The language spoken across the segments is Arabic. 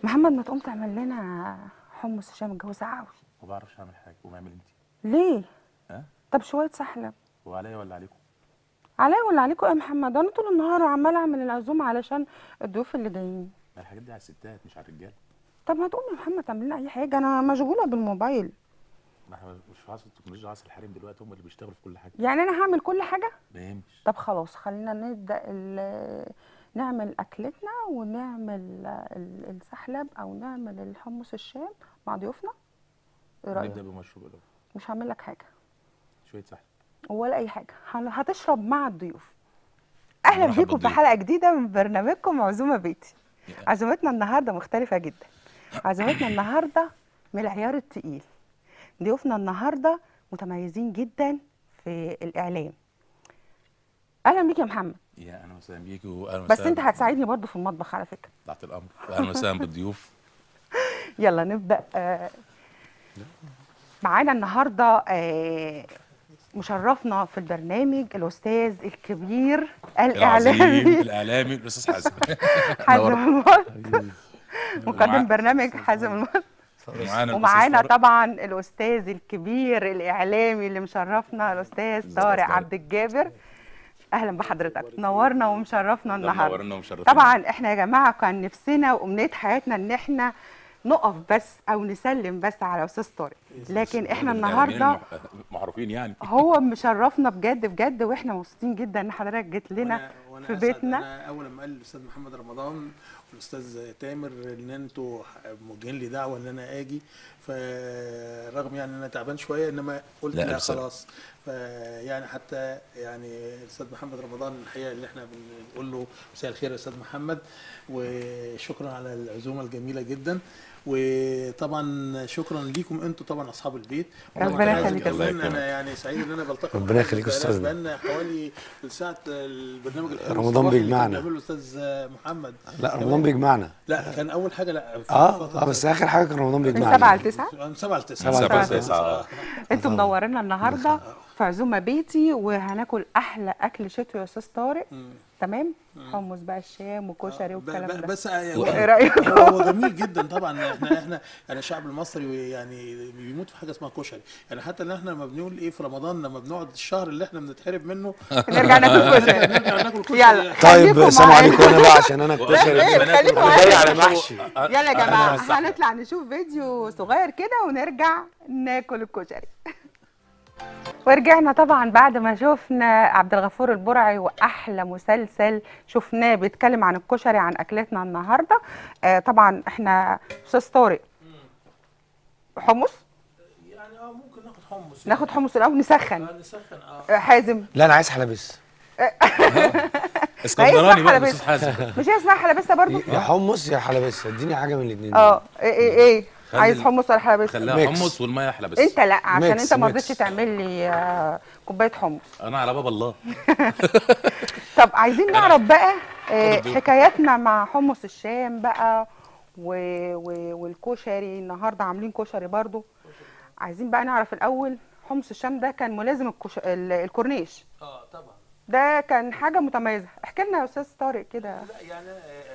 محمد ما تقوم تعمل لنا حمص الشام، الجو ساقع قوي. ما بعرفش اعمل حاجه، قومي اعمل انت. ليه؟ ها؟ طب شويه سحلب. هو عليا ولا عليكم؟ عليا ولا عليكم يا محمد؟ انا طول النهار عماله اعمل العزومه علشان الضيوف اللي جايين. ما الحاجات دي على الستات مش على الرجاله. طب ما تقوم يا محمد تعمل لنا اي حاجه، انا مشغوله بالموبايل. ما احنا مش في عصر التكنولوجيا، عصر الحريم دلوقتي، هم اللي بيشتغلوا في كل حاجه. يعني انا هعمل كل حاجه؟ ما يهمش. طب خلاص خلينا نبدا نعمل اكلتنا ونعمل السحلب او نعمل الحمص الشام مع ضيوفنا. ايه رايك؟ نبدا بمشروب الاول. مش هعمل لك حاجه شويه سحل. ولا اي حاجه، هتشرب مع الضيوف. اهلا مرحبا بيكم في بالضيوف. حلقه جديده من برنامجكم عزومه بيتي. عزومتنا النهارده مختلفه جدا. عزومتنا النهارده من العيار التقيل. ضيوفنا النهارده متميزين جدا في الاعلام. اهلا بيك يا محمد. يا اهلا وسهلا بيكي واهلا بس وسهلا. انت هتساعدني برضو في المطبخ على فكره. تحت الامر، واهلا وسهلا بالضيوف. يلا نبدا. معانا النهارده مشرفنا في البرنامج الاستاذ الكبير العظيم الاعلامي الاعلامي الاستاذ حازم. حازم الموت، مقدم ومع- برنامج حازم الموت. ومعانا ومعانا الاستاذ طارق. طبعا الاستاذ الكبير الاعلامي اللي مشرفنا الاستاذ طارق عبد الجابر. اهلا بحضرتك، نورنا ومشرفنا النهارده. منورنا ومشرفينا. طبعا احنا يا جماعه كان نفسنا وامنيه حياتنا ان احنا نقف بس او نسلم بس على استاذ طارق، لكن احنا النهارده معروفين يعني. هو مشرفنا بجد بجد، واحنا مبسوطين جدا ان حضرتك جيت لنا وأنا في أسعد. بيتنا. انا اول ما قال الاستاذ محمد رمضان والاستاذ تامر ان انتوا موجهين لي دعوه ان انا اجي، فرغم يعني ان انا تعبان شويه انما قلت لا، لا ألف سلامة. خلاص. فيعني حتى يعني الاستاذ محمد رمضان الحقيقه اللي احنا بنقول له مساء الخير يا استاذ محمد، وشكرا على العزومه الجميله جدا. وطبعا شكرا ليكم انتوا طبعا اصحاب البيت. ربنا عايز يخليك يا كمان أستاذ. انا يعني سعيد ان انا بلتقي ربنا يخليك يا أستاذنا. بقالنا حوالي ساعه البرنامج الحلو رمضان الصباحي اللي بيجمعنا. كان بيعمله الاستاذ محمد. لا رمضان بيجمعنا. لا كان اول حاجه، لا بس اخر حاجه كان رمضان من بيجمعنا 7 ل 9 من 7 ل 9. سبعة ل 7 تسعة. 9. انتوا منورينا النهارده في عزومه بيتي، وهناكل احلى اكل شتوي يا استاذ طارق. تمام، حمص بقى الشام وكشري والكلام ده. بس ايه رايك؟ هو جميل جدا طبعا. احنا يعني الشعب المصري يعني بيموت في حاجه اسمها كشري. يعني حتى ان احنا لما بنقول ايه في رمضان لما بنقعد الشهر اللي احنا بنتحرم منه نرجع ناكل كشري. نرجع ناكل كشري. يلا طيب خليكم السلام معانا. عليكم. انا بقى عشان انا الكشري إيه، خليكم انا معانا. جاي على محشي. يلا يا جماعه هنطلع نشوف فيديو صغير كده ونرجع ناكل الكشري. ورجعنا طبعا بعد ما شفنا عبد الغفور البرعي واحلى مسلسل شفناه بيتكلم عن الكشري، عن اكلتنا النهارده. طبعا احنا استاذ طارق حمص، يعني ممكن ناخد حمص. ناخد حمص الاول نسخن. نسخن حازم لا انا عايز حلبس. اسكندراني بقى حلبس. الاستاذ حازم. مش هي اسمها حلبسه برضو؟ يا حمص يا حلبس، اديني حاجه من الاثنين. ايه خلي عايز حمص ولا حلبسه؟ خليها ميكس. حمص والميه احلى بس. انت لا، عشان ميكس، انت ما ميكس. رضيتش تعمل لي كوبايه حمص. انا على باب الله. طب عايزين نعرف بقى حكاياتنا مع حمص الشام بقى والكشري. النهارده عاملين كشري برضو. عايزين بقى نعرف الاول، حمص الشام ده كان ملازم الكورنيش. طبعا. ده كان حاجه متميزه. احكي لنا يا استاذ طارق كده. لا يعني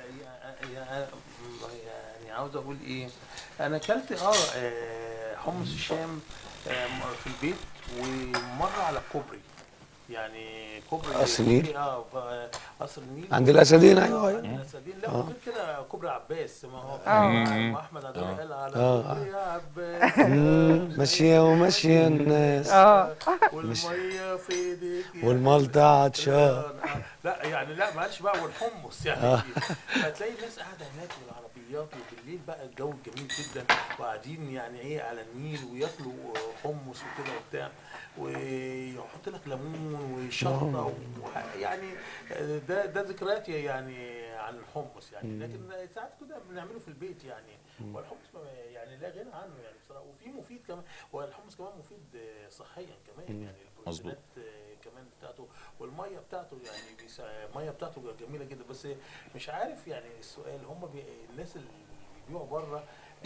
عاوز اقول ايه، انا اكلت حمص الشام في البيت، ومره على الكوبري، يعني كوبري قصر النيل؟ قصر النيل عند الاسدين. ايوه عند ايوه. الاسدين. لا وغير كده كوبري عباس، ما هو ما احمد عبد قال على كوبري عباس ماشيه وماشيه الناس والميه في ايديك والملطه عطشان. لا يعني لا ما قالش بقى والحمص يعني. هتلاقي الناس قاعده هناك بالعربيات، وبالليل بقى الجو جميل جدا، وقاعدين يعني ايه على النيل وياكلوا حمص وكده وبتاع، ويحط لك ليمون وشطه يعني ده ذكريات يعني عن الحمص يعني. لكن ساعات كده بنعمله في البيت يعني. والحمص يعني لا غنى عنه يعني بصراحه، وفي مفيد كمان. والحمص كمان مفيد صحيا كمان يعني. البروتينات كمان بتاعته، والميه بتاعته يعني الميه بتاعته جميله جدا. بس مش عارف يعني السؤال، هم الناس اللي بيبيعوا بره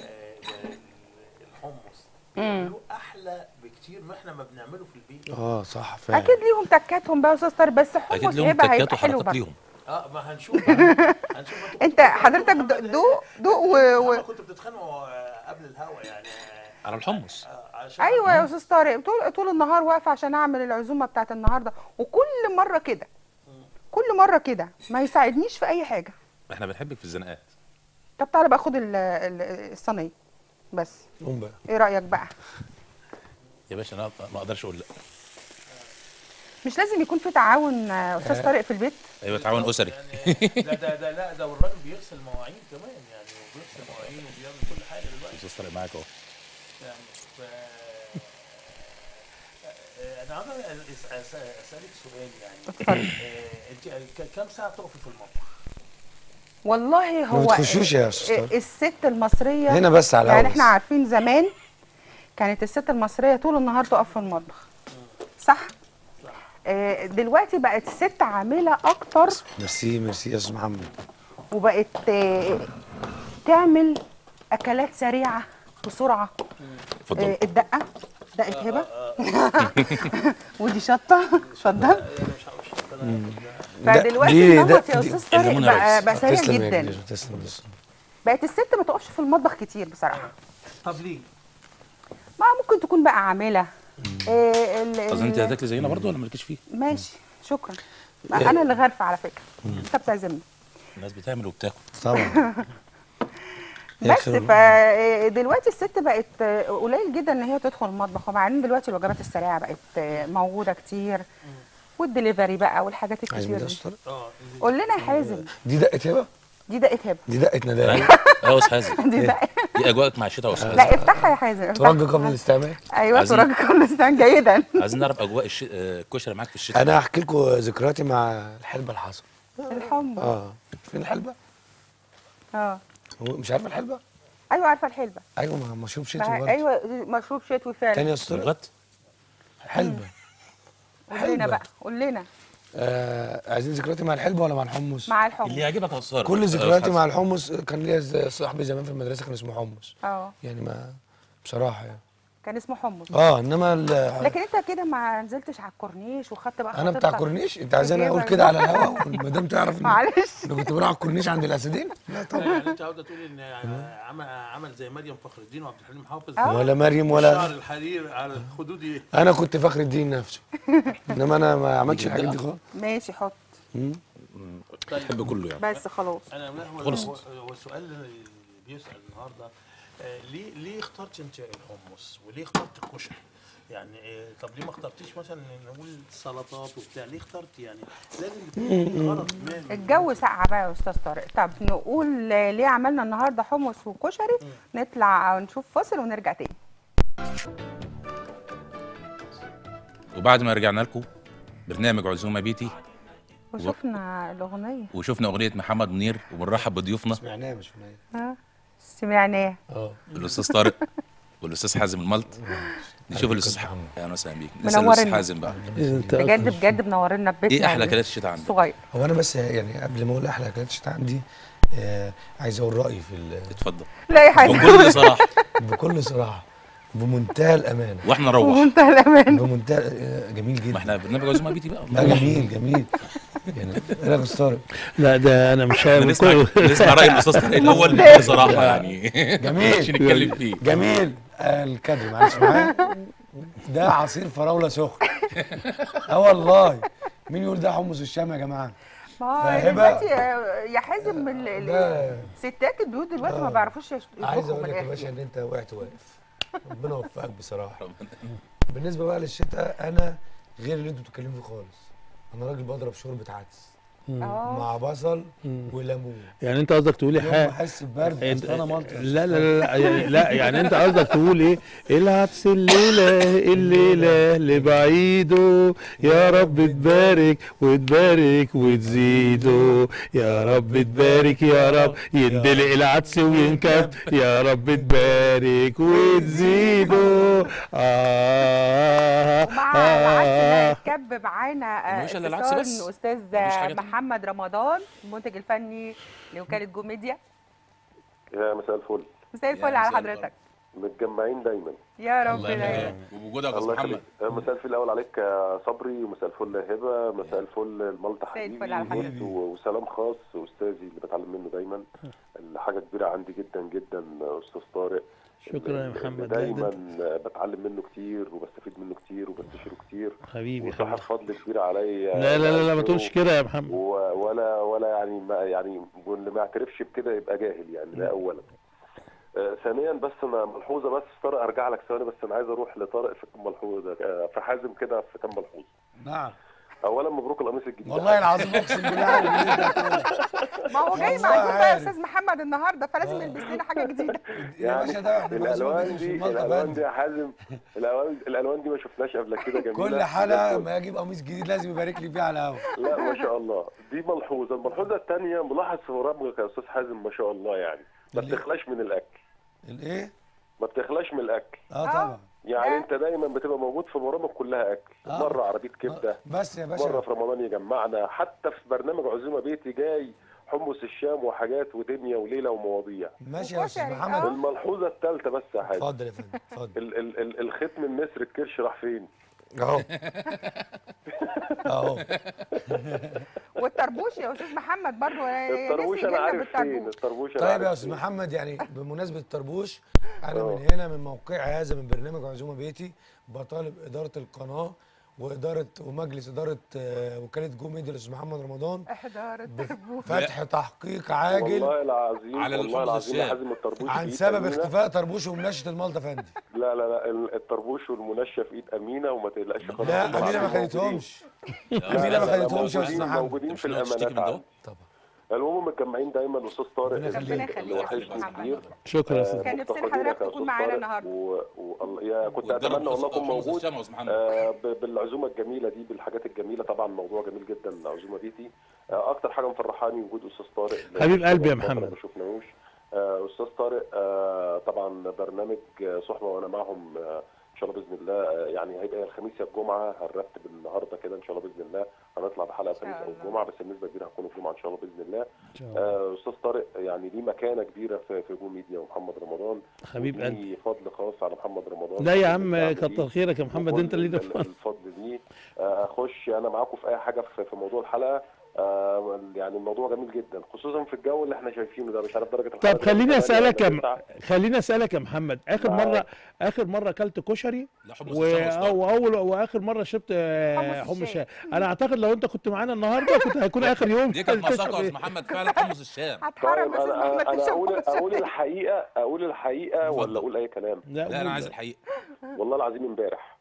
الحمص بيعملوه احلى بكتير ما احنا ما بنعمله في البيت. صح فعلا. اكيد ليهم تكاتهم بقى يا استاذ طارق، بس اكيد حمص لهم هيبقى تكات حلو وحركات برضه. ليهم. ما هنشوف بقى. هنشوف انت حضرتك دوق كنتوا بتتخانقوا قبل الهوا يعني على الحمص. عشان ايوه يا استاذ طارق، طول النهار واقفه عشان اعمل العزومه بتاعت النهارده، وكل مره كده، كل مره كده ما يساعدنيش في اي حاجه. احنا بنحبك في الزنقات. طب تعالى بقى خد الصينيه بس. قوم بقى. ايه رايك بقى؟ يا باشا انا ما اقدرش اقول لا. مش لازم يكون في تعاون استاذ طارق في البيت؟ ايوه تعاون اسري. يعني ده لا ده والراجل بيغسل مواعين كمان يعني، وبيغسل مواعين وبيعمل كل حاجه دلوقتي استاذ طارق معاك اهو. يعني انا عاوز اسالك سؤال يعني. اتفضل. انت كام ساعه تقفي في المطبخ؟ والله هو ما بتخشوش يا استاذ طارق. الست المصريه هنا بس على يعني الهوا احنا بس. عارفين زمان كانت الست المصريه طول النهار تقف في المطبخ، صح؟ دلوقتي بقت الست عامله اكتر، ميرسي ميرسي يا استاذ محمد. وبقت تعمل اكلات سريعه بسرعه. اتفضل. الدقه، دقه هبه ودي شطه، اتفضل. فدلوقتي دي- النمط ده- يا دي- استاذ طارق الليمون يا ريس. بقى سريع تسلم يا جدا. كبير، تسلم. بقت الست ما تقفش في المطبخ كتير بصراحه. طب ليه؟ ما ممكن تكون بقى عامله اظن انت هتاكلي زينا برضه ولا مالكيش فيه؟ ماشي، شكرا. انا اللي غارفه على فكره، انت بتعزمني الناس بتعمل وبتاكل. طبعا. بس. فدلوقتي الست بقت قليل جدا ان هي تدخل المطبخ، وبعدين دلوقتي الوجبات السريعه بقت موجوده كتير، والدليفري بقى والحاجات عايز الكتير من ده دي. يا أستاذ طارق؟ قول لنا يا حازم، دي دقه هبه؟ دي دقه هبه؟ دي دقه ندى. ايوه يا استاذ حازم. دي دقه. دي اجواءك مع الشتاء يا استاذ لا حازم. افتحها يا حازم، ترج افتحها. قبل الاستعمال. ايوه عايزين- ترج قبل الاستعمال جيدا. عايزين نعرف اجواء الكشري معاك في الشتاء. انا هحكي لكم ذكرياتي مع الحلبه الحصى. الحمص. فين الحلبه؟ اه هو مش عارفه الحلبه؟ ايوه عارفه الحلبه. ايوه مشروب شتوي برضه. ايوه مشروب شتوي فعلا. تاني يا استاذ طارق؟ لغات. حلبه. قول لنا بقى، قول لنا. عايزين ذكرياتي مع الحلبه ولا مع الحمص؟ مع الحمص. اللي يعجبك يا استاذ. كل ذكرياتي مع الحمص. كان ليا صاحبي زمان في المدرسه كان اسمه حمص. يعني ما بصراحه يعني. كان اسمه حمص. انما لكن انت كده ما نزلتش على الكورنيش وخدت بقى انا بتاع كورنيش؟ انت عايزاني اقول كده على الهوا والمدام تعرف ان معلش. انا كنت بروح على الكورنيش عند الاسدين؟ لا طبعا. يعني انت عاوزه تقولي ان عمل زي مريم فخر الدين وعبد الحليم حافظ ولا مريم شعر ولا الحرير على الخدود ايه؟ انا كنت فخر الدين نفسه. انما انا ما عملتش الحاجات دي خالص. ماشي حط. بحب كله يعني. بس خلاص. انا خلصت. هو السؤال اللي بيسال النهارده ليه اخترت انت الحمص وليه اخترت الكشري؟ يعني طب ليه ما اخترتيش مثلا نقول سلطات وبتاع؟ ليه اخترت يعني؟ لازم يكون غرض ما. الجو ساقعه بقى يا استاذ طارق. طب نقول ليه عملنا النهارده حمص وكشري؟ نطلع نشوف فاصل ونرجع تاني. وبعد ما رجعنا لكم برنامج عزومه بيتي وشفنا الاغنيه وشفنا اغنيه محمد منير وبنرحب بضيوفنا سمعناها مش سمعناها. سمعناه. الاستاذ طارق والاستاذ حازم الملط. نشوف الاستاذ حازم. اهلا وسهلا بيك. نسال منورنا. الاستاذ حازم بقى. بجد بجد منورنا ببيتنا. ايه احلى اكلات الشتاء عندك؟ صغير. هو انا بس يعني قبل ما اقول احلى اكلات الشتاء عندي عايز اقول رايي في اتفضل. لا يا حازم. بكل صراحه. بكل صراحه بمنتهى الامانه. واحنا نروح. بمنتهى الامان. بمنتهى جميل جدا. ما احنا برنامج عزومه بيتي بقى. لا جميل يعني انا مستغرب. لا ده انا مش نسمع راي الاستاذ طارق الاول بكل صراحه يعني. جميل. عشان نتكلم فيه. جميل. الكادر معلش معايا. ده عصير فراوله سخن. والله مين يقول ده حمص الشام يا جماعه؟ ما هو فهبة. دلوقتي يا حازم ده ستات البيوت دلوقتي ما بيعرفوش عايز يطبخوا اقول من لك يا الاخر. باشا ان انت وقعت واقف. ربنا يوفقك بصراحه. بالنسبه بقى للشتاء انا غير اللي انتوا بتتكلموا فيه خالص. انا راجل بضرب شوربه عدس مع بصل وليمون. يعني انت قصدك تقولي يوم ما حاجه؟ احس ببرد اصل انا ملطش. لا يعني انت قصدك تقول ايه؟ العدس الليله لبعيده يا رب تبارك وتبارك وتزيده يا رب تبارك يا رب يندلق العدس وينكب يا رب تبارك وتزيده. ومع العدس ده اتكب معانا مش إلا العدس اتصال بس. من استاذ مفيش حاجة تانية. محمد رمضان المنتج الفني لوكاله جو ميديا. يا مساء الفل. مساء الفل يا على مساء حضرتك. متجمعين دايما. يا رب الله دايما. يخليك وبوجودك يا استاذ الله محمد. يخليك. مساء الفل الاول عليك يا صبري، ومساء الفل يا هبه، مساء الفل المالطه مساء الفل حبيبي، على حضرتك. وسلام خاص استاذي اللي بتعلم منه دايما. حاجه كبيره عندي جدا جدا استاذ طارق. شكرا يا اللي محمد. دايما بتعلم منه كتير وبستفيد منه كتير وبستشيره كتير، حبيبي وصاحب فضل كبير عليا. لا لا لا لا ما تقولش كده يا محمد. ولا يعني يعني واللي ما يعترفش بكده يبقى جاهل يعني. ده اولا. ثانيا بس انا ملحوظه، بس طارق ارجع لك ثواني، بس انا عايز اروح لطارق في كم ملحوظه، في حازم كده في كم ملحوظه. نعم. اولا مبروك القميص الجديد. والله العظيم اقسم بالله عارف اللي انت هتقوله. ما هو جاي والله معزوم بقى يا عارف. استاذ محمد النهارده، فلازم يلبس لنا حاجه جديده. يا باشا ده احنا الالوان دي يا حازم، الالوان دي ما شفناش قبل كده، جميله. كل حلقه ما يجيب قميص جديد لازم يبارك لي فيه على الهوا. لا ما شاء الله. دي ملحوظه. الملحوظه الثانيه، ملاحظ في برامجك يا استاذ حازم ما شاء الله يعني ما بتخلاش من الاكل. الايه؟ ما بتخلاش من الاكل. طبعا. يعني انت دايما بتبقى موجود في برامج كلها اكل. مره عربيه كبده، بس يا باشا مره في رمضان يجمعنا، حتى في برنامج عزومه بيتي جاي حمص الشام وحاجات ودنيا وليله ومواضيع. ماشي يا استاذ محمد. الملحوظه الثالثه بس يا حاج، اتفضل يا فندم اتفضل. الختم النسر الكرش راح فين؟ اهو اهو. والطربوش يا استاذ محمد برضو الطربوش انا عارف فين الطربوش. طيب يا استاذ محمد، يعني بمناسبه الطربوش، انا من هنا من موقعي هذا من برنامج عزومه بيتي بطالب اداره القناه ومجلس اداره وكاله جو ميديا الاستاذ محمد رمضان احضار الطربوش فتح تحقيق عاجل والله العظيم على والله العظيم الشام. حازم الطربوش عن في إيد سبب أمينة. اختفاء طربوش ومنشة المالطه فندي. لا الطربوش والمنشة في ايد امينه، وما تقلقش خالص. لا والله امينه ما العظيم خدتهمش. موجودين. امينه ما خدتهمش يا استاذ موجودين محمد. موجودين في مش ناوي تشتكي الامانات من عندي. طبعا. المهم متجمعين دايما. استاذ طارق ربنا يخليك اللي يا وحشني أستاذ محمد. كتير. شكرا يا استاذ. كان نفسنا مفتقدينك حضرتك يا تكون أستاذ معانا طارق. النهارده. يا كنت اتمنى والله اكون موجود الشام يا استاذ محمد. بالعزومه الجميله دي، بالحاجات الجميله. طبعا موضوع جميل جدا عزومه بيتي. اكتر حاجه مفرحاني وجود استاذ طارق. حبيب قلبي يا فترة محمد. ما شفناهوش. استاذ طارق طبعا برنامج صحبه وانا معهم ان شاء الله باذن الله. يعني هيبقى الخميس يا الجمعه، هنرتب النهارده كده ان شاء الله باذن الله. هنطلع بحلقه الخميس او الجمعه، بس النسبه كبيره هتكون الجمعه ان شاء الله باذن الله. استاذ طارق يعني ليه مكانه كبيره في جو ميديا ومحمد رمضان. حبيب قلبي. ليه فضل خاص على محمد رمضان. لا يا عم كتر خيرك يا محمد، انت اللي الفضل ليه. اخش انا معاكم في اي حاجه في موضوع الحلقه. يعني الموضوع جميل جدا، خصوصا في الجو اللي احنا شايفينه ده. مش عارف درجه الحراره. طب خليني اسالك يا محمد، اخر مره اكلت كشري لا حمص الشام واخر مره شربت حمص الشام. انا اعتقد لو انت كنت معانا النهارده كنت هيكون اخر يوم. دي كانت مساقه يا استاذ محمد فعلا حمص الشام. هتحرم طيب يا استاذ محمد انا تشرب اقول الحقيقه ولا اقول اي كلام؟ لا انا عايز الحقيقه. والله العظيم امبارح.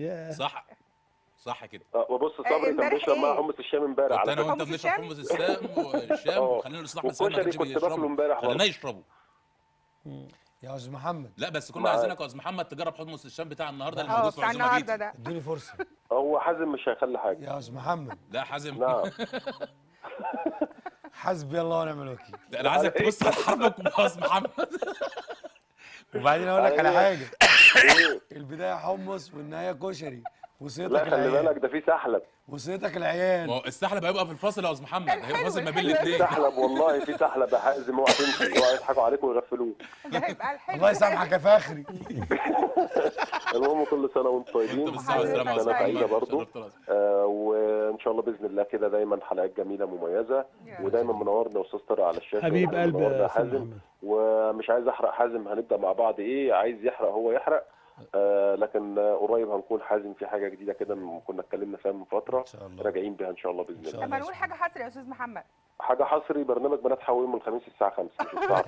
صح كده. وبص صبري كان بيشرب معاه حمص الشام امبارح. كنت انا وانت بنشرب حمص الشام وخلينا الاستاذ احمد سامي ما كانش كنت باكله امبارح خلينا يشربه. يا استاذ محمد لا بس كنا عايزينك يا استاذ محمد تجرب حمص الشام بتاع النهارده اللي موجود في بتاع عزومه النهارده بيتي. ده. ادوني فرصه. هو حازم مش هيخلي حاجه يا استاذ محمد. لا حازم. نعم. حسبي الله ونعم الوكيل. انا عايزك تبص على حرفك يا استاذ محمد. وبعدين اقول لك على حاجه. البدايه حمص والنهايه كشري وصيتك لا خلي العيال. بالك ده في سحلب. وصيتك العيال. ما هو السحلب هيبقى في الفاصل يا استاذ محمد، هيبقى فاصل ما بين الاثنين. سحلب والله في سحلب يا حازم. اوعى تمشي، اوعى يضحكوا عليك ويغفلوك. ده هيبقى الحلو. الله يسامحك يا فخري. المهم كل سنه وانتم طيبين. وانت بالصحه والسلامه يا سنه استاذ سعيده محمد. برضه. وان شاء الله باذن الله كده دايما حلقات جميله مميزه، ودايما منورنا استاذ طارق على الشاشه. حبيب قلبي يا استاذ حازم. محمد. ومش عايز احرق حازم، هنبدا مع بعض ايه، عايز يحرق هو يحرق. لكن قريب هنكون حازم في حاجه جديده كده كنا اتكلمنا فيها من فتره، راجعين بيها ان شاء الله باذن الله. طب هنقول حاجه حصري يا استاذ محمد. حاجه حصري، برنامج بنات حوي من الخميس الساعه 5 مش الساعه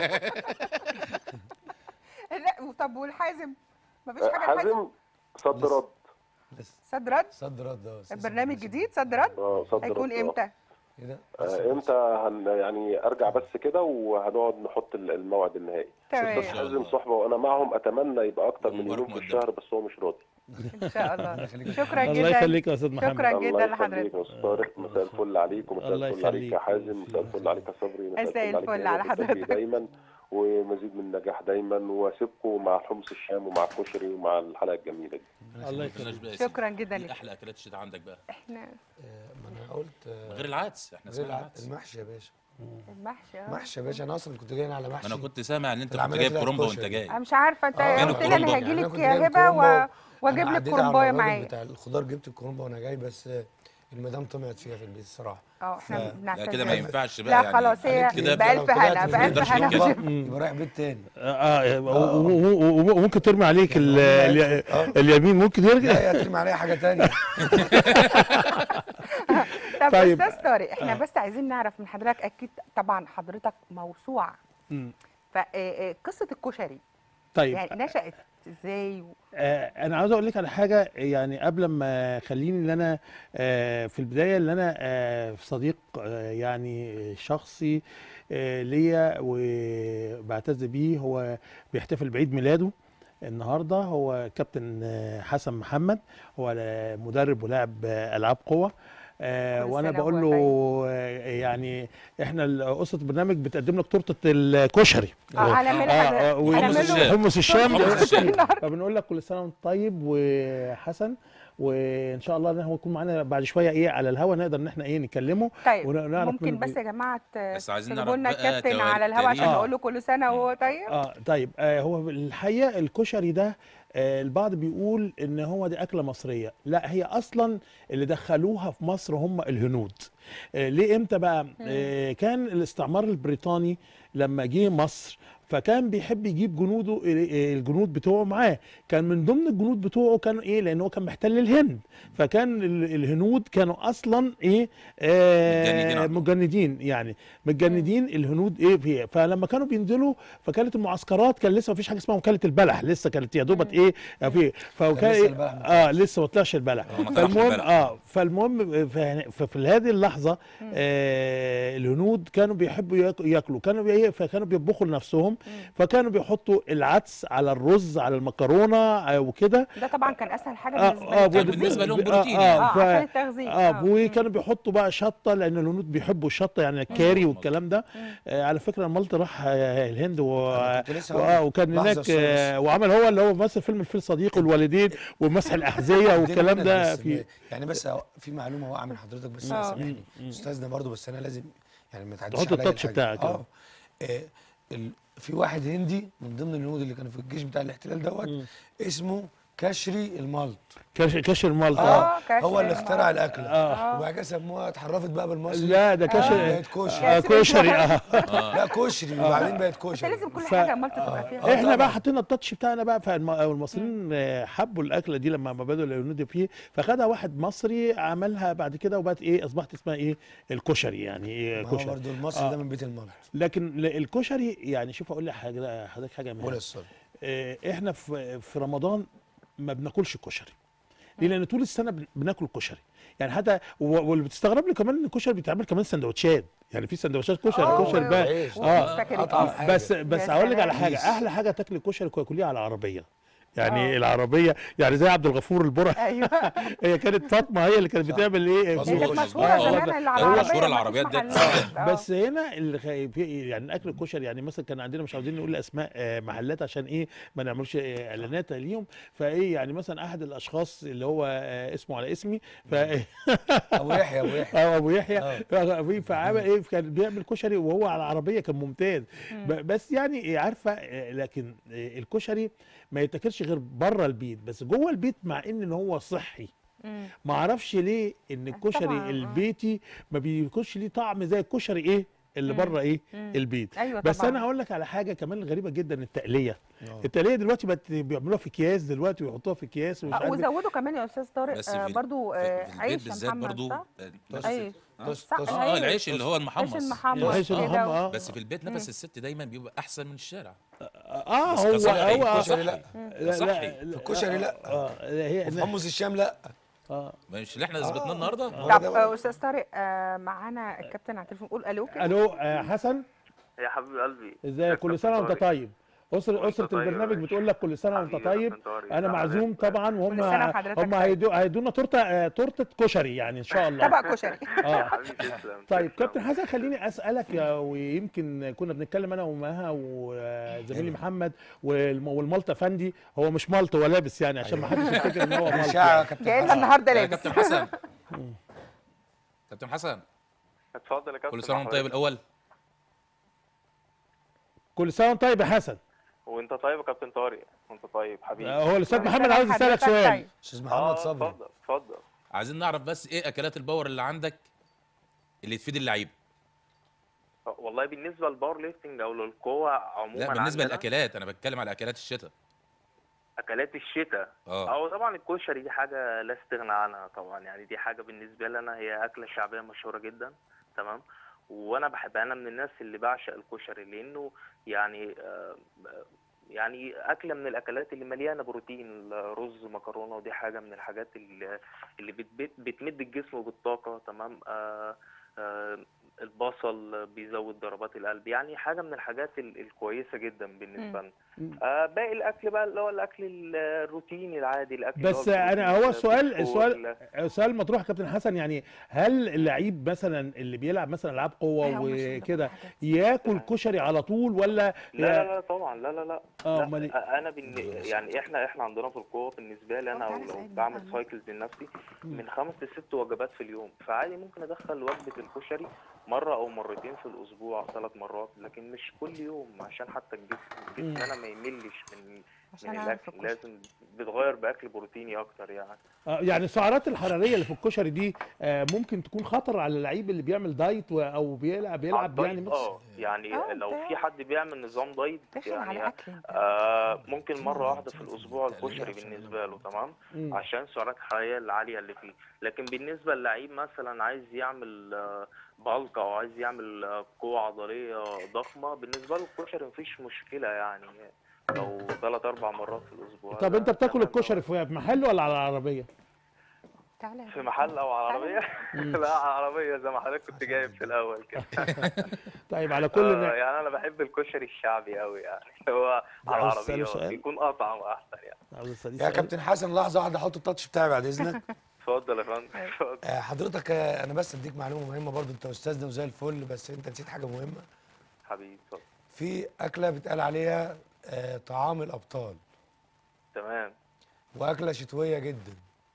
4. لا طب والحازم مفيش حاجه للحازم؟ حازم صد رد. صد رد. صد رد. البرنامج جديد صد رد. صد هيكون رد. امتى؟ ايه ده؟ امتى يعني ارجع بس كده وهنقعد نحط الموعد النهائي. تمام. استاذ حازم صحبه وانا معهم، اتمنى يبقى اكتر من يوم في الشهر، بس هو مش راضي. ان شاء الله. شكرا جدا. الله يخليك يا استاذ محمد. شكرا الله جدا يخليك لحضرتك. يا استاذ طارق. مساء الفل عليك، ومساء الله الفل عليك يا يخليك. حازم، مساء الفل عليك يا صبري، مساء الفل على حضرتك دايما، ومزيد من النجاح دايما، واسيبكم مع حمص الشام ومع الكشري ومع الحلقه الجميله دي. الله يخليك. شكرا جدا ايه لك. احلى اكلات الشتاء عندك بقى؟ احنا ما انا قلت غير العدس، احنا اسمها العدس. المحشي يا باشا. المحشي محشي يا باشا، انا اصلا كنت جاي على محشي. انا كنت سامع ان انت كنت العملية جايب طلعت كرومبا وانت كشري. جاي. انا مش عارفه انت فين قلت لي انا الكرومبا؟ هاجي يعني انا لك كنت يا جايب هبه كرومبا واجيب أنا لك عديت على كرومبايه الراجل معايا. بتاع الخضار، جبت الكرومبا وانا جاي، بس المدام طمعت فيها في البيت الصراحه. احنا لا بنعتذر. كده ما ينفعش بقى لا يعني. خلاص، هي قالت لي كده انت بألف لو طلعت هنا من بألف تقدرش هنا. تقول كرومبا يبقى رايح بيت تاني. وممكن ترمي عليك يعني عمرنا هيدخل. اليمين ممكن لا يرجع. هي هترمي عليا حاجه تانيه. طب طيب. استاذ طارق، احنا بس عايزين نعرف من حضرتك، اكيد طبعا حضرتك موسوعه، فقصه الكشري طيب يعني نشأت ازاي انا عاوز اقول لك على حاجه، يعني قبل ما خليني ان انا في البدايه اللي انا صديق يعني شخصي ليا وبعتز بيه، هو بيحتفل بعيد ميلاده النهارده، هو كابتن حسن محمد، هو مدرب ولاعب العاب قوه. وانا سنة بقول وهو له يعني احنا قصه البرنامج بتقدم لك تورته الكشري على ملح وحمص الشام. حمص الشام. حمص الشام. فبنقول لك كل سنه وانت طيب وحسن، وان شاء الله ان هو يكون معانا بعد شويه على الهوا، نقدر ان احنا نكلمه طيب ونعرف ممكن منه بس يا جماعه بس عايزين تجيبوا نعرف لنا بقى الكابتن على الهوا عشان تاريخ. نقول له كل سنه وهو طيب. طيب هو الحقيقه الكشري ده البعض بيقول ان هو دي اكله مصريه، لا هي اصلا اللي دخلوها في مصر هم الهنود. ليه امتى بقى؟ كان الاستعمار البريطاني لما جه مصر فكان بيحب يجيب جنوده، الجنود بتوعه معاه، كان من ضمن الجنود بتوعه كان لان هو كان محتل الهند، فكان الهنود كانوا اصلا مجندين، يعني متجندين الهنود فيها. فلما كانوا بينزلوا فكانت المعسكرات كان لسه ما فيش حاجه اسمها وكاله البلح، لسه كانت يا دوبت في فكان لسه البلح لسه ما طلعش البلح. فالمهم في هذه اللحظه الهنود كانوا بيحبوا ياكلوا، فكانوا بيطبخوا لنفسهم، فكانوا بيحطوا العدس على الرز على المكرونه وكده. ده طبعا كان اسهل حاجه بالنسبه لهم بروتين يعني. عشان التغذيه. وكانوا بيحطوا بقى شطه، لان الهنود بيحبوا الشطه يعني الكاري والكلام ده. على فكره المالت راح الهند وكان هناك وعمل هو اللي هو مثل فيلم الفيل صديق والوالدين ومسح الاحذيه والكلام ده. في يعني بس في معلومه واقعه من حضرتك، بس سامحني استاذنا برضو، بس انا لازم يعني ما تعديش تحط التاتش بتاعك. في واحد هندي من ضمن الهنود اللي كانوا في الجيش بتاع الاحتلال دوت اسمه كشري المالت. كشري المالت هو اللي اخترع الاكله وبعد كده سموها، اتحرفت بقى بالمصري. لا ده كشري بقت كشري. كشري لا كشري وبعدين بقت كشري. لازم كل حاجه مالت تبقى فيها. احنا بقى حطينا التاتش بتاعنا بقى، فالمصريين حبوا الاكله دي لما بدأوا الهنود فيه، فخدها واحد مصري عملها بعد كده وبقت اصبحت اسمها الكشري، يعني كشري. هو برضه المصري ده من بيت المالت. لكن الكشري يعني شوف اقول لك حضرتك حاجه مهمه. احنا في رمضان ما بناكلش كشري. ليه؟ لان طول السنه بناكل كشري، يعني حتى واللي بتستغرب لي كمان ان الكشري بيتعمل كمان سندوتشات، يعني في سندوتشات كشري بقى. بس اقول لك على حاجه، احلى حاجه تاكل الكشري كليه على العربيه، يعني العربيه يعني زي عبد الغفور البرع. ايوه هي كانت فاطمه هي اللي كانت بتعمل مشهوره زمان العربيه، مشهوره العربيات ده. بس هنا يعني اكل الكشري، يعني مثلا كان عندنا مش عاوزين نقول اسماء محلات عشان ما نعملش اعلانات ليهم، يعني مثلا احد الاشخاص اللي هو اسمه على اسمي ابو يحيى فعمل كان بيعمل كشري وهو على العربيه، كان ممتاز. بس يعني عارفه، لكن الكشري ما يتاكلش غير بره البيت، بس جوه البيت مع ان هو صحي. ما اعرفش ليه ان الكشري البيتي ما بيكونش ليه طعم زي الكشري اللي بره البيت. أيوة بس طبعا. انا هقول لك على حاجه كمان غريبه جدا، التقليه. التقليه دلوقتي بيعملوها في اكياس دلوقتي ويحطوها في اكياس وزودوا كمان يا استاذ طارق برضو عيش بالذات برضو العيش اللي هو المحمص. العيش المحمص بس في البيت نفس الست دايما بيبقى احسن من الشارع. هو الكشري لا صحي. في الكشري لا في حمص الشام لا. مش اللي احنا اثبتناه النهارده. طب استاذ طارق معانا الكابتن على التليفون، قول الو كده. الو حسن يا حبيب قلبي، ازيك؟ كل سنه وانت طيب. أسرة البرنامج بتقول لك كل سنة وانت طيب. أنا معزوم طبعا، وهم هيدونا تورتة كشري يعني إن شاء الله. طبق كشري. طيب كابتن حسن، خليني أسألك، ويمكن كنا بنتكلم أنا ومها وزميلي محمد والمالت أفندي، هو مش مالت هو لابس يعني عشان ما حدش يفتكر إن هو مالت. جاي لنا النهارده لابس. كابتن حسن. كابتن حسن اتفضل يا كابتن. كل سنة وانت طيب الأول. كل سنه وانت طيب يا حسن. وانت طيب يا كابتن طارق، وانت طيب حبيبي. هو الاستاذ كل محمد سنة عاوز يسالك وحضرتك سؤال. طيب. استاذ محمد صبري. اتفضل اتفضل. عايزين نعرف بس ايه اكلات الباور اللي عندك اللي تفيد اللعيب. والله بالنسبه للباور ليفتنج او للقوه عموما، لا بالنسبه عندنا للاكلات، انا بتكلم على اكلات الشتاء. اكلات الشتاء. او طبعا الكشري دي حاجه لا استغنى عنها طبعا، يعني دي حاجه بالنسبه لي انا هي اكله شعبيه مشهوره جدا. تمام. وانا بحبها، انا من الناس اللي بعشق الكشري لانه يعني يعني اكله من الاكلات اللي مليانه بروتين، رز مكرونه، ودي حاجه من الحاجات اللي بتمد الجسم بالطاقه. تمام. البصل بيزود ضربات القلب، يعني حاجه من الحاجات الكويسه جدا بالنسبه لنا. باقي الاكل بقى اللي هو الاكل الروتيني العادي، الاكل بس انا هو السؤال مطروح يا كابتن حسن، يعني هل اللعيب مثلا اللي بيلعب مثلا العاب قوه وكده ياكل كشري على طول ولا؟ لا طبعا، لا انا يعني احنا عندنا في القوه بالنسبه لي انا، او لو بعمل سايكلز لنفسي من 5 ل 6 وجبات في اليوم، فعادي ممكن ادخل وجبه الكشري مره او مرتين في الاسبوع، 3 مرات، لكن مش كل يوم، عشان حتى الجسم انا ما يملش من الاكل، لازم بيتغير باكل بروتيني اكتر يعني. يعني السعرات الحراريه اللي في الكشري دي ممكن تكون خطر على اللعيب اللي بيعمل دايت او بيلعب يعني يعني لو في حد بيعمل نظام دايت يعني ممكن مره واحده في الاسبوع الكشري بالنسبه له. تمام. عشان السعرات الحراريه العاليه اللي فيه. لكن بالنسبه للعيب مثلا عايز يعمل بالك او عايز يعمل قوه عضليه ضخمه، بالنسبه له الكشري مفيش مشكله يعني، لو 3-4 مرات في الاسبوع. طب انت بتاكل الكشري في محل ولا على العربيه؟ في محل او على عربيه؟ لا على عربيه زي ما حضرتك كنت جايب في الاول كده. طيب على كل يعني انا بحب الكشري الشعبي قوي، يعني هو على العربيه بيكون اطعم واحسن يعني. يا كابتن حسن لحظه واحده احط التاتش بتاعي بعد اذنك. اتفضل يا فندم اتفضل. حضرتك انا بس اديك معلومه مهمه برضو، انت استاذنا وزي الفل، بس انت نسيت حاجه مهمه حبيبي. اتفضل. في اكله بيتقال عليها طعام الابطال. تمام. واكله شتويه جدا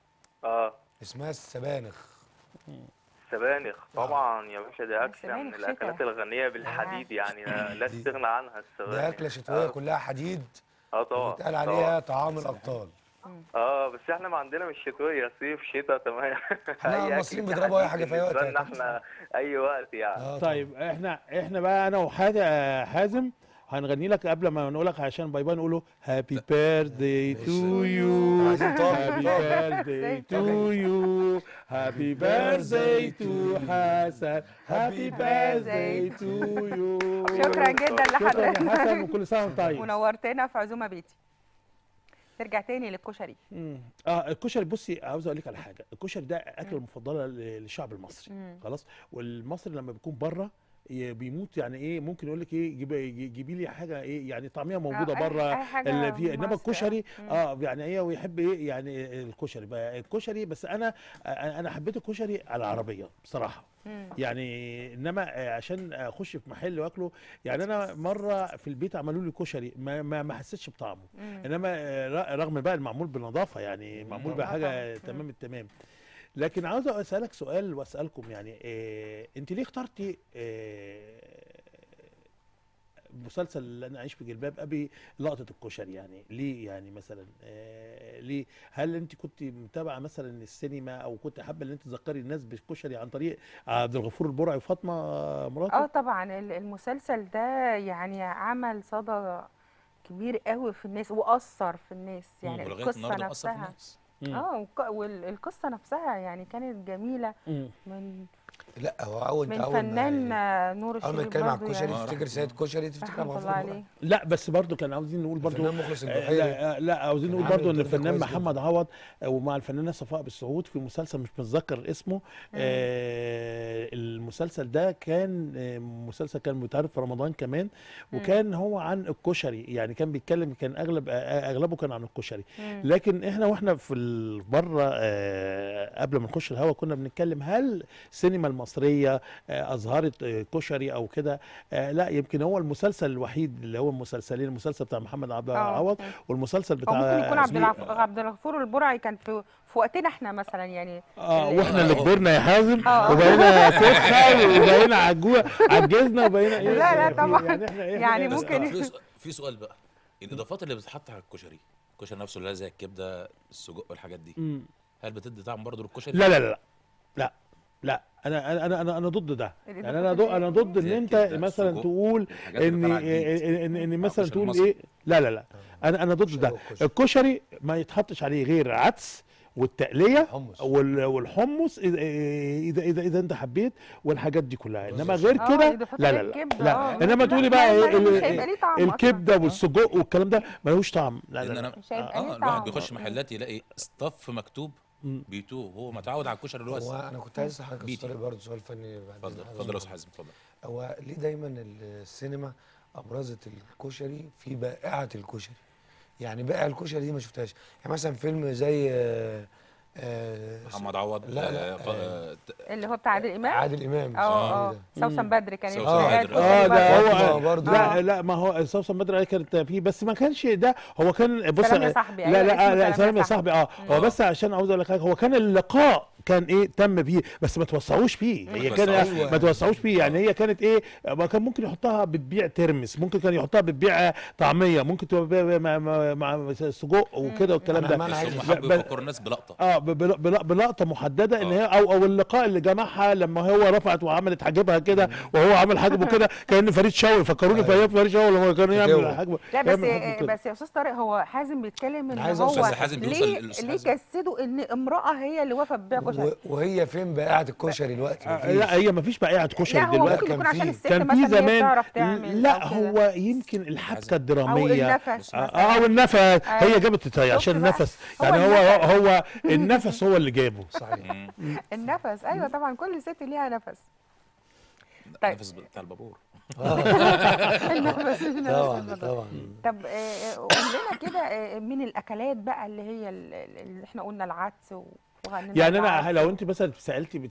اسمها السبانخ. السبانخ طبعا يا باشا، دي اكله من الاكلات الغنيه بالحديد، يعني لا استغنى عنها السبانخ. دي اكله شتويه كلها حديد. طبعا بيتقال عليها طعام الابطال. بس احنا ما عندنا مش شتويه، صيف شتاء تمام. احنا المصريين بيضربوا اي حاجه في اي وقت. احنا اي وقت يعني. طيب احنا بقى انا وحازم هنغني لك قبل ما نقول لك عشان باي باي، نقوله هابي بيرثداي تو يو، هابي بيرثداي تو يو، هابي بيرثداي تو حسن، هابي بيرثداي تو يو. شكرا جدا لحضرتك. شكرا يا حسن، وكل سنه وانت طيب. ونورتنا في عزومه بيتي. نرجع تاني للكشري. الكشري بصي عاوز اقول لك على حاجه، الكشري ده اكله المفضله للشعب المصري. خلاص. والمصري لما بيكون بره بيموت يعني ايه، ممكن يقول لك ايه جيبي لي حاجه ايه يعني طعميه موجوده بره اللي فيه، انما الكشري يعني ايه ويحب ايه يعني الكشري بقى الكشري. بس انا حبيت الكشري على العربيه بصراحه يعني، انما عشان اخش في محل واكله يعني، انا مره في البيت عملوا لي كشري ما حسيتش بطعمه، انما رغم بقى المعمول بنظافه يعني معمول بحاجه تمام التمام. لكن عاوز اسالك سؤال واسالكم يعني انت ليه اخترتي مسلسل اللي انا اعيش في جلباب ابي لقطه الكشري؟ يعني ليه يعني مثلا ليه؟ هل انت كنت متابعه مثلا السينما او كنت حابه ان انت تذكري الناس بالكشري عن طريق عبد الغفور البرعي وفاطمه مراته؟ طبعا المسلسل ده يعني عمل صدى كبير قوي في الناس واثر في الناس، يعني القصه نفسها والقصه نفسها يعني كانت جميله. لا هو من فنان نور الشريف. اول ما نتكلم على الكشري تفتكر سيد كشري، تفتكر ابو غفور. لا بس برضو كان عاوزين نقول برضو الفنان مخلص البحيري. لا عاوزين نقول برضو ان الفنان محمد عوض ومع الفنانه صفاء بالسعود في مسلسل مش متذكر اسمه. المسلسل ده كان مسلسل كان بيتعرض في رمضان كمان، وكان هو عن الكشري، يعني كان بيتكلم، كان اغلبه كان عن الكشري. لكن احنا واحنا في بره قبل ما نخش الهوا كنا بنتكلم هل سينما المصريه اظهرت كشري او كده. لا يمكن هو المسلسل الوحيد اللي هو المسلسل بتاع محمد عبد العوض والمسلسل بتاع ممكن يكون عبد الغفور البرعي كان في وقتنا احنا مثلا يعني واحنا اللي كبرنا يا حازم وبقينا كخه وبقينا عجزنا وبقينا ايه. لا طبعا يعني ممكن. في سؤال بقى، الاضافات اللي بتتحط على الكشري نفسه اللي زي الكبده السجق والحاجات دي، هل بتدي طعم برضه للكشري؟ لا لا لا لا لا انا ضد ده. يعني انا ضد ان انت مثلا تقول ان مثلا تقول ايه. لا انا ضد ده. الكشري ما يتحطش عليه غير عدس والتقليه والحمص اذا انت حبيت والحاجات دي كلها، انما غير كده لا. انما تقولي بقى الكبده والسجق والكلام ده ملوش طعم. لا الواحد بيخش محلات يلاقي ستاف مكتوب بيتوه، هو متعود على الكشري الواسع. هو انا كنت عايز اسال حضرتك برضه سؤال فني بعد. اتفضل يا استاذ حازم اتفضل. هو ليه دايما السينما ابرزت الكشري في بائعه الكشري؟ يعني بائع الكشري دي ما شفتهاش. يعني مثلا فيلم زي محمد عوض اللي هو بتاع عادل امام سوسن بدر كان ده هو برضه. لا ما هو سوسن بدر كانت فيه بس ما كانش ده. هو كان بص سلام يا صاحبي. لا سلام يا صاحبي. هو بس عشان عاوز اقول لك حاجه، هو كان اللقاء كان ايه تم بيه بس ما توسعوش فيه. هي كان ما توسعوش فيه. يعني هي كانت ايه، ما كان ممكن يحطها بتبيع ترمس، ممكن كان يحطها بتبيع طعميه، ممكن تبقى مع سجق وكده والكلام ده. بيفكر الناس بلقطه بلقطه محدده ان هي او اللقاء اللي جمعها لما هو رفعت وعملت حاجبها كده وهو عمل حاجبه كده كان فريد شوقي. فكروني في فريد شوقي لما كان يعمل حاجبه. لا بس يا استاذ طارق، هو حازم بيتكلم ان هو ليه كسده ان امراه هي اللي وافقت ببيع كشري. وهي فين بائعه الكشري دلوقتي؟ لا هي ما فيش بائعه كشري دلوقتي. كان في زمان. لا هو يمكن الحبكه الدراميه او النفس هي جابت عشان النفس. يعني هو النفس هو اللي جابه. صحيح. النفس ايوه طبعا كل ست ليها نفس. طيب النفس بتاع البابور. النفس طبعا. طب قول لنا كده من الاكلات بقى اللي هي اللي احنا قلنا العدس يعني انا لو انت مثلا سالتي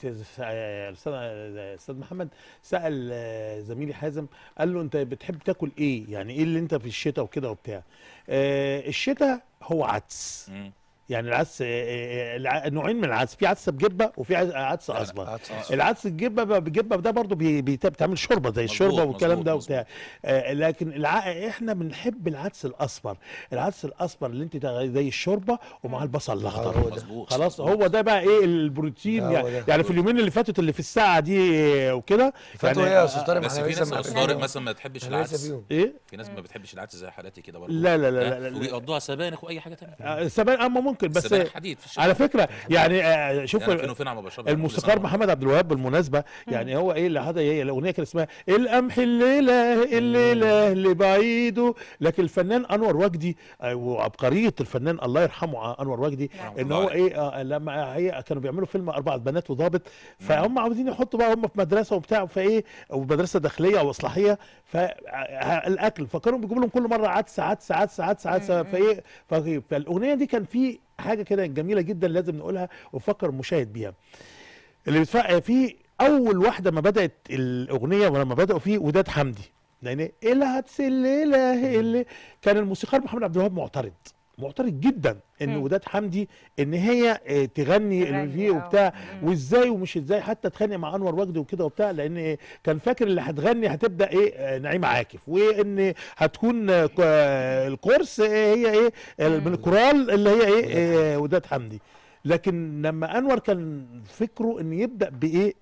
استاذ محمد سال زميلي حازم قال له انت بتحب تاكل ايه؟ يعني ايه اللي انت في الشتاء وكده وبتاع. الشتاء هو عدس. يعني العدس نوعين من العدس، في عدس بجبه وفي عدس اصفر. العدس بجبه ده برضه بتعمل شوربه زي الشوربه والكلام ده وبتاع. لكن احنا بنحب العدس الاصفر. العدس الاصفر اللي انت زي الشوربه ومع البصل الاخضر. خلاص هو ده بقى ايه البروتين. يعني في اليومين اللي فاتت اللي في الساعه دي وكده. فاتوا ايه يا استاذ طارق؟ بس في ناس طارق مثلا ما تحبش العدس. ايه؟ في ناس ما بتحبش العدس زي حالاتي كده برضه. لا ويقضوها سبانخ واي حاجه ثانيه. سبانخ ممكن بس على فكره يعني شوف الموسيقار محمد عبد الوهاب بالمناسبه. يعني هو ايه اللي هي الاغنيه كان اسمها القمح الليله اللي بعيده. لكن الفنان انور وجدي وعبقريه الفنان الله يرحمه انور وجدي ان هو ايه لما هي كانوا بيعملوا فيلم 4 بنات وضابط، فهم عاوزين يحطوا بقى هم في مدرسه وبتاع فايه ومدرسه داخليه او اصلاحيه فالاكل فكانوا بيجيبوا لهم كل مره عدس عدس عدس عدس عدس فايه فالاغنيه دي كان في حاجه كده جميله جدا لازم نقولها ونفكر المشاهد بيها. اللي بيدفع فيه اول واحده ما بدات الاغنيه ولما بداوا فيه وداد حمدي لان العدس الليله كان الموسيقار محمد عبد الوهاب معترض جدا ان وداد حمدي ان هي تغني اللي فيه وبتاع وازاي ومش ازاي حتى تغني مع انور وجدي وكده وبتاع لان كان فاكر اللي هتغني هتبدا ايه نعيمه عاكف وان هتكون الكورس هي ايه من الكورال اللي هي ايه وداد حمدي. لكن لما انور كان فكره ان يبدا بايه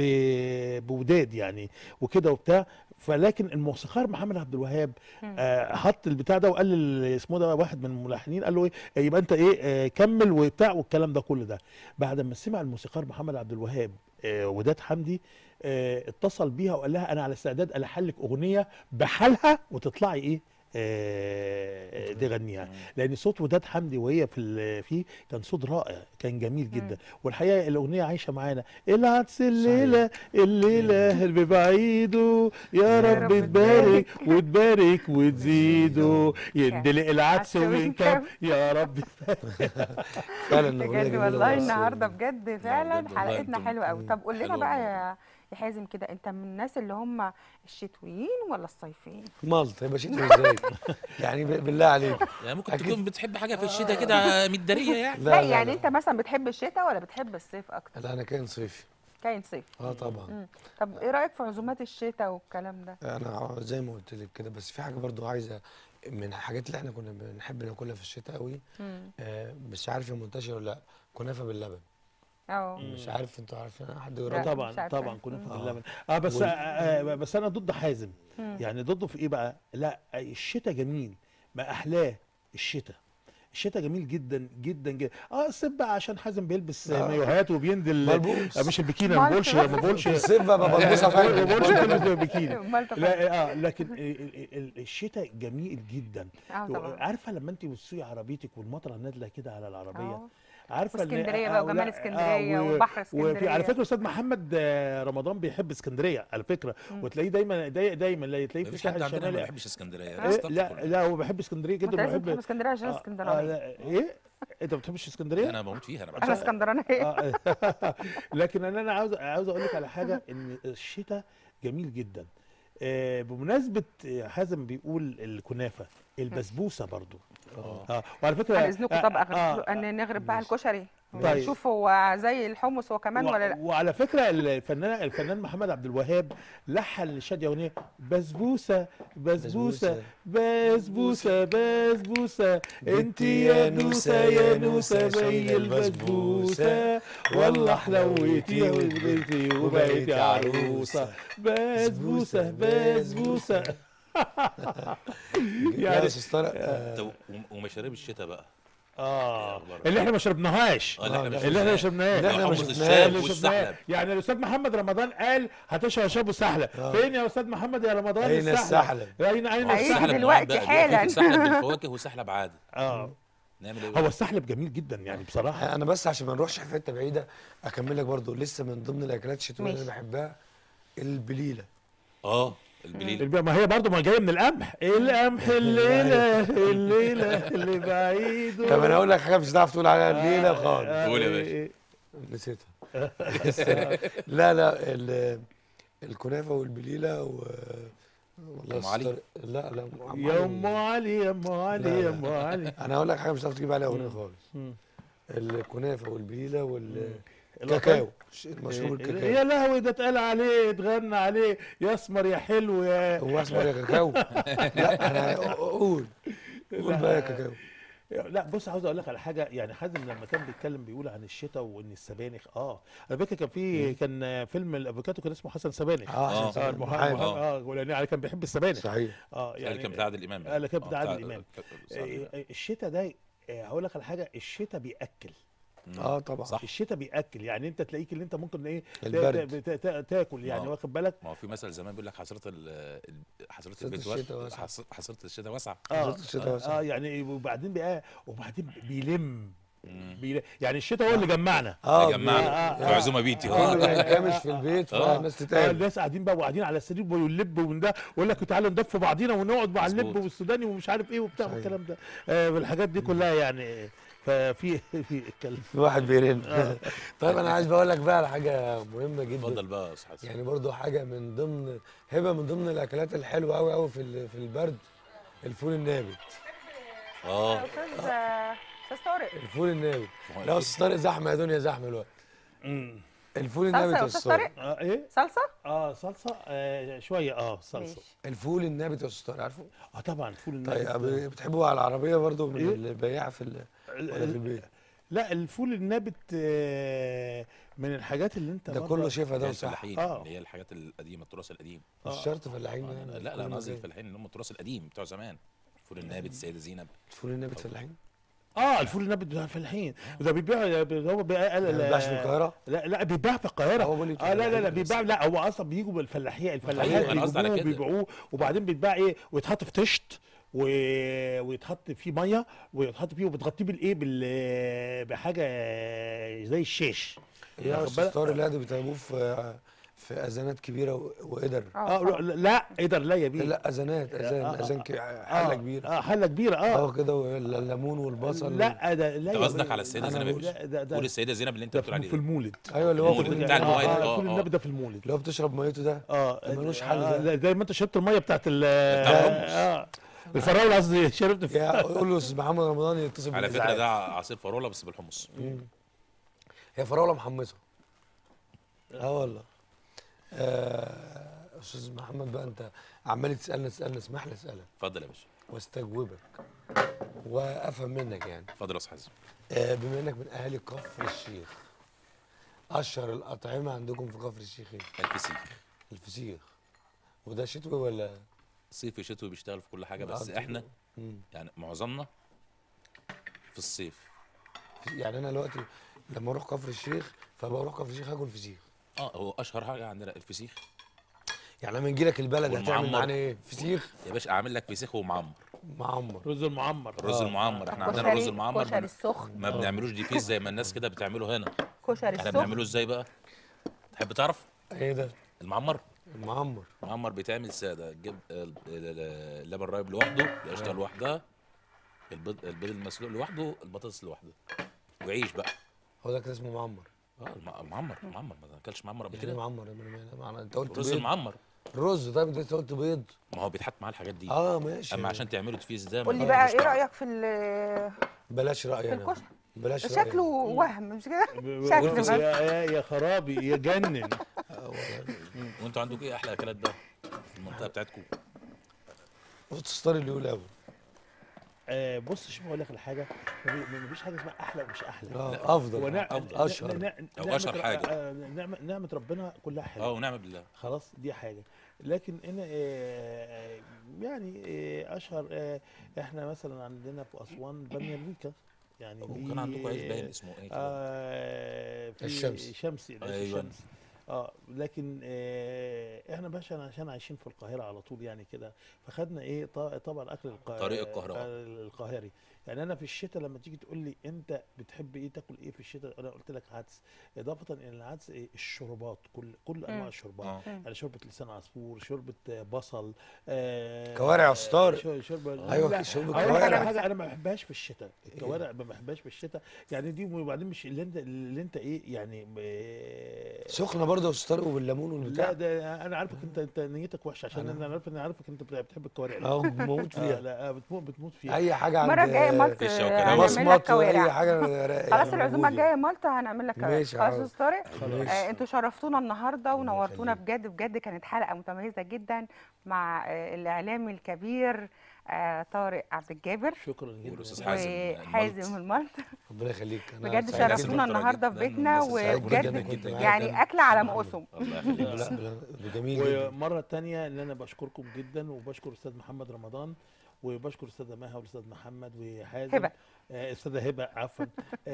بوداد يعني وكده وبتاع. فلكن الموسيقار محمد عبد الوهاب حط البتاع ده وقال اسمه ده واحد من الملحنين قال له ايه يبقى انت ايه كمل وبتاع والكلام ده كله ده. بعد ما سمع الموسيقار محمد عبد الوهاب وداد حمدي اتصل بيها وقال لها انا على استعداد الحن لك اغنيه بحالها وتطلعي ايه تغنيها، لان صوت وداد حمدي وهي فيه كان صوت رائع، كان جميل جدا. والحقيقه الاغنيه عايشه معانا. العدس الليله اللي بعيده يا رب تبارك وتبارك وتزيده، يندلق العدس وينكب يا رب. فعلا بجد والله النهارده بجد فعلا حلقتنا حلوه قوي. طب قول لنا بقى يا حازم كده، انت من الناس اللي هم الشتويين ولا الصيفيين؟ مالطا يبقى شتوي ازاي؟ يعني بالله عليك، يعني ممكن تكون بتحب حاجه في الشتاء كده مداريه يعني. لا يعني انت مثلا بتحب الشتاء ولا بتحب الصيف اكتر؟ لا انا كائن صيفي. كائن صيفي. طبعا. طب ايه رايك في عزومات الشتاء والكلام ده؟ انا زي ما قلت لك كده، بس في حاجه برضو عايزه من الحاجات اللي احنا كنا بنحب ناكلها في الشتاء قوي، مش عارف هي منتشره ولا لا، كنافه باللبن. مش عارف انتوا عارفين حد جربها؟ طبعا كنافه باللبن. بس انا ضد حازم. يعني ضده في ايه بقى؟ لا الشتاء جميل، ما احلاه الشتاء. الشتاء جميل جدا جدا جدا. الصيف بقى عشان حازم بيلبس مايوهات وبينزل ملبوس. مش البيكيني، ما بقولش الصيف بقى بلبسها فعلا، ما بقولش كلمه بيكيني. لا لكن الشتاء جميل جدا. عارفه لما انت بتسوقي عربيتك والمطره نازله كده على العربيه، عارفه اسكندريه بقى وجمال اسكندريه وبحر اسكندريه. على فكره استاذ محمد رمضان بيحب اسكندريه على فكره، وتلاقيه دايما تلاقيه في الساحل الشمالي. ما بيحبش اسكندريه. لا هو بيحب اسكندريه جدا. بيحب اسكندريه عشان اسكندرانيه. ايه انت ما بتحبش اسكندريه؟ انا بموت فيها، انا اسكندرانيه. لكن انا عاوز اقول لك على حاجه، ان الشتاء جميل جدا. بمناسبه حازم بيقول الكنافه، البسبوسه برضو. وعلى فكره على اذنكم طب ان نغرب بقى الكشري نشوف هو زي الحمص هو كمان ولا لا. وعلى فكره الفنان محمد عبد الوهاب لحن لشادية اغنيه بسبوسه بسبوسه بسبوسه بسبوسه انت يا نوسه يا نوسه زي البسبوسه والله حلوتي وبقيتي عروسه بسبوسه بسبوسه. يعني استاذ ومشاريب الشتاء بقى اللي احنا ما شربناهاش، اللي احنا ما شربناهاش، يعني الاستاذ محمد رمضان قال هتشربوا سحلب. فين يا استاذ محمد يا رمضان اين السحلب؟ اين السحلب دلوقتي حالا؟ سحلب بالفواكه وسحلب عادي. نعمل ايه؟ هو السحلب جميل جدا يعني بصراحه. انا بس عشان ما نروحش في حته بعيده اكمل لك برضو لسه من ضمن الاكلات الشتويه اللي انا بحبها البليله. البليله ما هي برضه ما جايه من القمح. القمح الليله اللي بعيد. طب انا اقول لك حاجه مش هتعرف تقول عليها الليله خالص. قول يا باشا. نسيتها. لا الكنافه والبليله والله ام علي. لا يا ام علي يا ام علي يا ام علي. انا هقول لك حاجه مش هتعرف تجيب عليها اغنيه خالص. الكنافه والبليله الكاكاو، المشروب الكاكاو. يا لهوي ده اتقال عليه اتغنى عليه يا اسمر يا حلو يا هو اسمر يا كاكاو. لا انا قول بقى يا كاكاو. لا بص عاوز اقول لك على حاجه، يعني حازم لما كان بيتكلم بيقول عن الشتاء وان السبانخ على فكره كان فيلم الافوكاتو كان اسمه حسن سبانخ. يعني كان بيحب السبانخ. صحيح. يعني كان بتاع عادل امام. اللي كان بتاع عادل امام. الشتاء ده هقول لك على حاجه، الشتاء بياكل. طبعا صح. الشتاء بياكل، يعني انت تلاقيك اللي انت ممكن ايه تاكل يعني واخد بالك. ما هو في مثل زمان بيقول لك حصيره البيت حصيره الشتاء واسعه. يعني وبعدين بيلم يعني الشتاء هو اللي جمعنا. جمعنا في عزومه بيتي. كامش في البيت فالناس تتقابل. الناس قاعدين بقى وقاعدين على السرير ويلبوا من ده ويقول لك تعالوا ندف بعضينا ونقعد مع اللب والسوداني ومش عارف ايه وبتاع والكلام ده. والحاجات دي كلها يعني ففي الكلام في واحد بيرن. طيب انا عايز بقول لك بقى على حاجه مهمه جدا. اتفضل بقى يا استاذ حسن. يعني برضو حاجه من ضمن الاكلات الحلوه قوي قوي في البرد، الفول النابت. استاذ طارق الفول النابت. لا استاذ طارق زحمه يا دنيا، زحمه الوقت. الفول النابت يا استاذ طارق. ايه صلصه؟ صلصه شويه صلصه. الفول النابت يا استاذ طارق عارفه؟ طبعا الفول النابت. طيب بتحبوه على العربيه برضو من البياع ولا في البيت؟ لا الفول النابت من الحاجات اللي انت ده كله شايفها ده صح. اللي هي الحاجات القديمه، التراث القديم. مش شرط فلاحين. لا انا قصدي الفلاحين اللي هم التراث القديم بتوع زمان. الفول النابت، السيده زينب. الفول النابت فلاحين؟ الفول النابت بتاع الفلاحين ده بيبيع. هو ما بيبيعش في القاهره؟ لا بيبيع في القاهره. لا بيبيع. لا هو اصلا بيجوا بالفلاحين، الفلاحين بيبيعوه وبعدين بيتباع ويتحط في طشت ويتحط فيه ميه ويتحط فيه وبتغطيه بالايه بحاجه زي الشاش. يا استاذ طارق لا ده بيتعبوه في اذانات كبيره وقدر. لا قدر لا يا بيه. لا اذانات اذان حله كبيره. حله كبيره كده والليمون والبصل. لا ده لا. انت قصدك على السيده زينب يا باشا؟ قول السيده زينب اللي انت بتقول عليه في المولد. ايوه اللي هو المولد بتاع الموائد. كل النبي ده في المولد اللي هو بتشرب ميته ده. ملوش حل ده. زي ما انت شربت الميه بتاعت الفراوله قصدي شربت قول له استاذ محمد رمضان يتصل على فكره ده عصير فراوله بس بالحمص. هي فراوله محمصه. والله. استاذ محمد بقى انت عمال تسالنا اسمح لي اسالك. اتفضل يا باشا. واستجوبك وافهم منك يعني. اتفضل يا استاذ حازم. بما انك من اهالي كفر الشيخ، اشهر الاطعمه عندكم في كفر الشيخ ايه؟ الفسيخ. وده شتوي ولا صيفي شتوي؟ بيشتغل في كل حاجه بس احنا يعني معظمنا في الصيف. يعني انا دلوقتي لما اروح كفر الشيخ فبروح كفر الشيخ اكل فسيخ. هو اشهر حاجه عندنا الفسيخ. يعني لما نجي لك البلد هتعمل معانا ايه؟ فسيخ يا باشا. اعمل لك فسيخ ومعمر. رز المعمر. احنا عندنا الرز المعمر كشري السخن ما بنعملوش ديفيس زي ما الناس كده بتعمله هنا. كشري السخن احنا بنعمله ازاي بقى؟ تحب تعرف؟ ايه ده؟ المعمر بيتعمل ساده. تجيب اللبن رايب لوحده، القشطه لوحدها، البيض المسلوق لوحده، البطاطس لوحده، وعيش بقى. هو ده كده اسمه معمر؟ معمر ما اكلش معمر قبل كده. معمر انت قلت رز المعمر. رز. طيب انت قلت بيض. ما هو بيتحط معاه الحاجات دي. ماشي. اما عشان تعملوا تفيس ده قول لي بقى ايه رايك في بلاش رايي انا. الكشري. بلاش شكله وهم مش كده؟ شكله يا خرابي يجنن. وانتوا عندكم ايه احلى اكلات بقى في المنطقه بتاعتكم؟ استاذ طارق اللي يقول اول. بص شوف اقول لك الحاجه، مفيش حاجه اسمها احلى ومش احلى. افضل اشهر او اشهر حاجه. نعمه ربنا كلها حلوه. ونعمه بالله. خلاص دي حاجه. لكن هنا يعني اشهر احنا مثلا عندنا في اسوان باميه الريكه. يعني وكان عندكم عيش باين اسمه ايه كده؟ الشمس. ايوه. الشمس. لكن احنا باشا عشان عايشين في القاهره على طول يعني كده، فخدنا ايه طبعا اكل طريق القاهري. يعني انا في الشتاء لما تيجي تقول لي انت بتحب ايه تاكل ايه في الشتاء، انا قلت لك عدس. اضافه الى العدس الشوربات، كل انواع الشوربات. يعني شوربه لسان عصفور، شوربه بصل، كوارع يا استاذ. شوربه. ايوه شوربه كوارع. حاجه انا ما بحبهاش في الشتاء، الكوارع ما بحبهاش في الشتاء يعني دي. وبعدين مش اللي انت ايه يعني سخنه برضه يا استاذ طارق وبالليمون والبتاع. لا ده انا عارفك انت نيتك وحشه عشان انا عارفك انت بتحب الكوارع. بموت فيها. لا بتموت فيها. اي حاجه عند المره الجايه مالت هنعمل لك كوارع. اي حاجه خلاص العزومه الجايه مالت هنعمل لك كوارع. خلاص يا استاذ طارق. انتوا شرفتونا النهارده ونورتونا بجد كانت حلقه متميزه جدا مع الاعلامي الكبير طارق عبد الجابر. شكرا جدا. وحازم المالت. ربنا يخليك. بجد شرفتونا النهارده في بيتنا وبجد يعني اكله على مقسم. جميل. ومره ثانيه ان انا بشكركم جدا، وبشكر استاذ محمد رمضان، وبشكر استاذه مها والاستاذ محمد وحازم. استاذه هبه عفوا.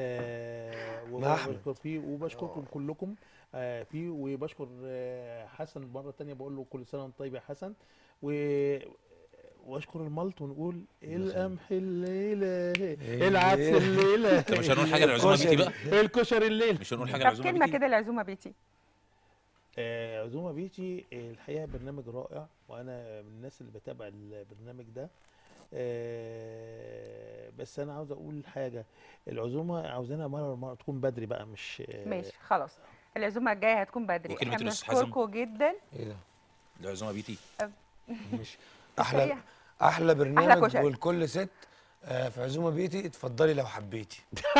وبشكر فيه وبشكركم كلكم فيه. وبشكر حسن مره ثانيه بقول له كل سنه وانت طيب يا حسن. واشكر الملط ونقول القمح الليله العدس الليله. طب مش هنقول حاجه للعزومه بيتي بقى؟ الكشري الليله. مش هنقول حاجه للعزومه بيتي؟ طب كلمه كده للعزومه بيتي. عزومه بيتي الحقيقه برنامج رائع، وانا من الناس اللي بتابع البرنامج ده. بس انا عاوز اقول حاجه، العزومه عاوزينها مره تكون بدري بقى مش ماشي خلاص. العزومه الجايه هتكون بدري. احنا بنشكركم جدا. ايه ده؟ العزومه بيتي مش احلى برنامج والكل ست في عزومه بيتي. اتفضلي لو حبيتي.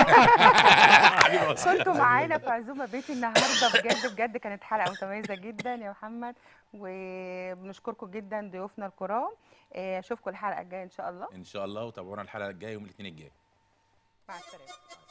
كنتوا معانا في عزومه بيتي النهارده بجد كانت حلقه متميزه جدا يا محمد، وبنشكركم جدا ضيوفنا الكرام. اشوفكم الحلقه الجايه ان شاء الله. ان شاء الله، وتابعونا الحلقه الجايه يوم الاثنين الجاي. مع السلامه.